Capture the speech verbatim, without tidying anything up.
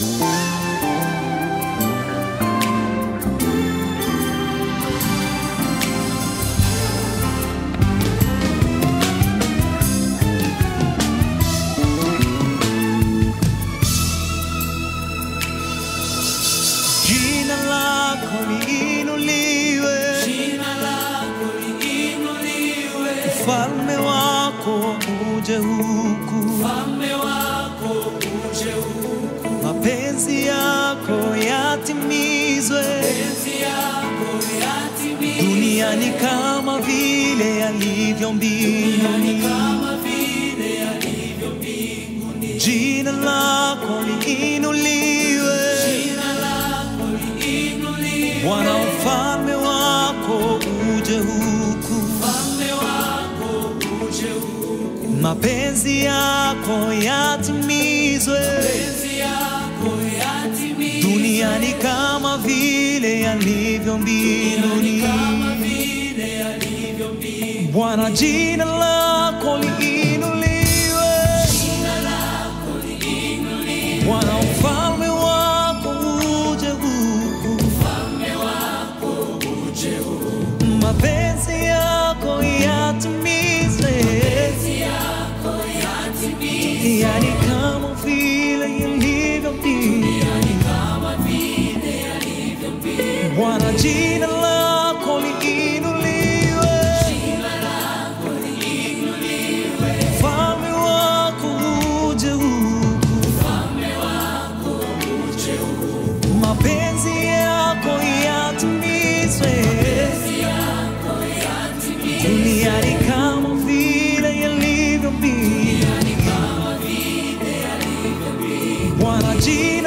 Jina lako liinuliwe, Jina lako liinuliwe, ufalme wako uje huku, ufalme wako uje huku, mapenzi yako yatimizwe, mapenzi yako yatimizwe, duniani kama vile yalivyo mbinguni. kama vile yalivyo mbinguni. Jina lako liinuliwe, Jina lako liinuliwe, Bwana, ufalme wako uje huku, ufalme wako uje huku, mapenzi yako yatimizwe, mapenzi yako yatimizwe, duniani kama vile yalivyo mbinguni. kama vile yalivyo mbinguni. Bwana, jina lako liinuliwe, Jina lako liinuliwe, Bwana, ufalme wako uje huku, ufalme wako uje huku, mapenzi yako yatimizwe, mapenzi yako yatimizwe, yani kama vile yalivyo mbinguni. kama vile yalivyo mbinguni. Bwana, jina lako liinuliwe, Jina lako liinuliwe, ufalme wako uje huku, ufalme wako uje huku, mapenzi yako yatimizwe, mapenzi yako yatimizwe, duniani kama vile yalivyo mbinguni. kama vile yalivyo mbinguni. Bwana, jina